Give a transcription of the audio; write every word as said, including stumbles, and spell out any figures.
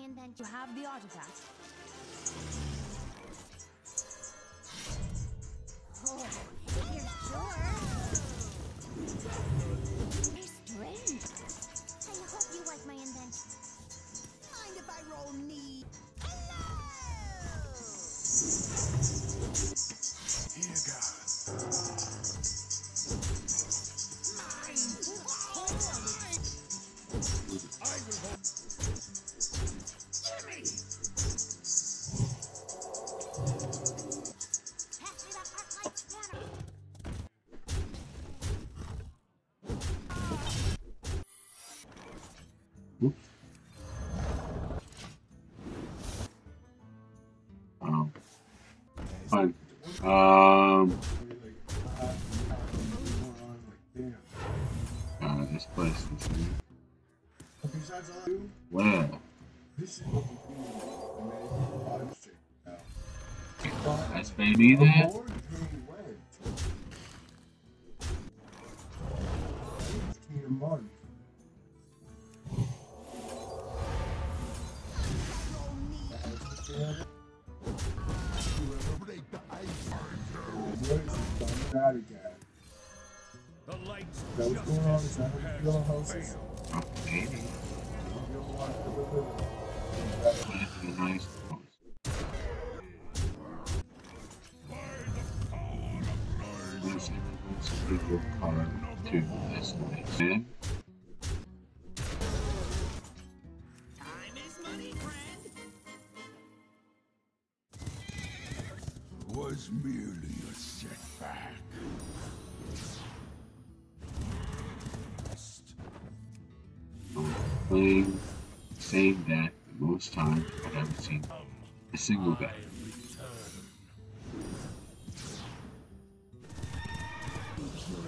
invention. You have the artifact. Oh, if you're sure. You're strange. I hope you like my invention. Mind if I roll knee? Hello! Here goes. I will hold. Gimme! Pass me that arc light scanner. Oops. Um. Fine. Um. Uh, this place is here. Besides all you, Well. this is what we do. I'm straight now. That's baby there. More than went. fifteen a month. Break the ice. Where is it? Done out again. The lights Is that what's going on? Is that how you feel houses? Okay. You don't want to live it. That's a nice house. Let's give your card to this place. And time is money, friend. Was merely a setback. I'm playing the same deck the most time I've ever seen. A single deck. Return.